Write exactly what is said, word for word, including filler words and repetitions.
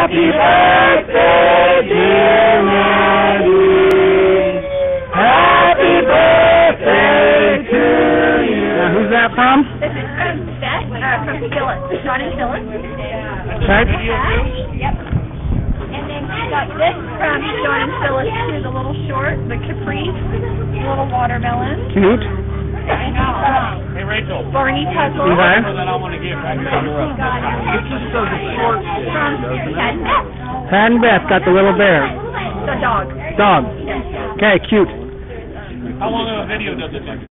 Happy birthday, dear Maggie. Happy birthday to you. Now, who's that from? This is from Beth, uh, from Phyllis, Sean and Phyllis. Sorry? Yep. And then we got this from Sean and Phyllis too, the little short, the Caprice, little watermelon. Cute. And uh, Hey, Rachel. Barney Puzzle. Okay. That I want to give. Got it. Just so the short From Cat and Beth, Pat and Beth got the little bear. the dog. Dog. Okay, cute. How long of a video does it take?